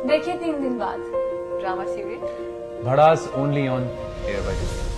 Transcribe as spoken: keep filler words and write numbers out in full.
देखिए तीन दिन बाद drama serial Bhadaas only on air bye